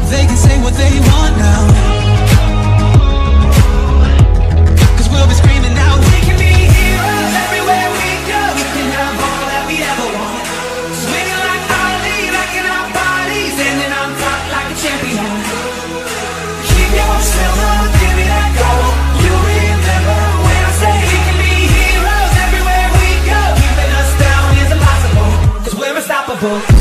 They can say what they want now, 'cause we'll be screaming out. We can be heroes everywhere we go. We can have all that we ever want. Swinging like Ali, rocking our bodies, standing on top like a champion. Keep your silver, give me that gold. You remember when I say we can be heroes everywhere we go. Keeping us down is impossible, 'cause we're unstoppable.